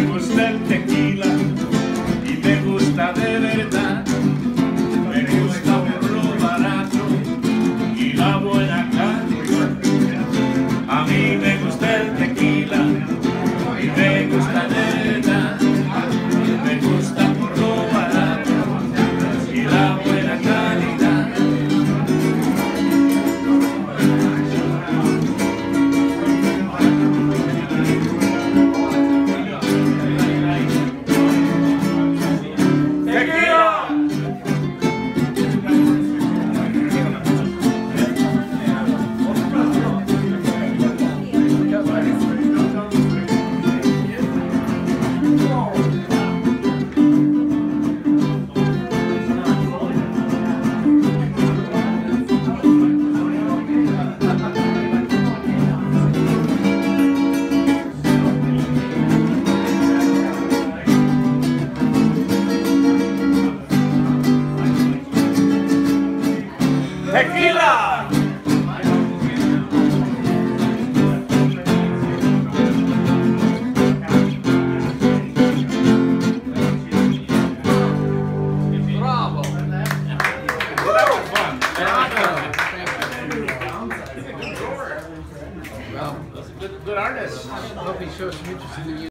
gusta el tequila y me gusta de verdad. Me gusta por lo barato y la buena calidad. A mí me gusta el tequila y me gusta de verdad. Me gusta por lo barato y la buena calidad. ¡Tequila! Bravo! That was fun. Well, Good artist. I hope he shows some interest in the